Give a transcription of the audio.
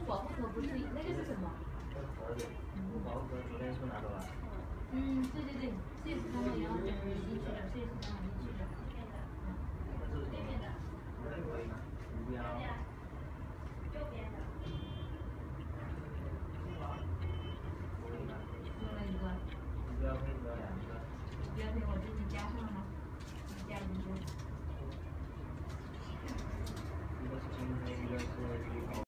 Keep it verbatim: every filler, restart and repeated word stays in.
保护壳不是那个是什么？ 保护壳昨天是不是拿走了？ 嗯，对对对，这也是刚刚也要买进去的，这也是刚买进去的。 这是什么？目标。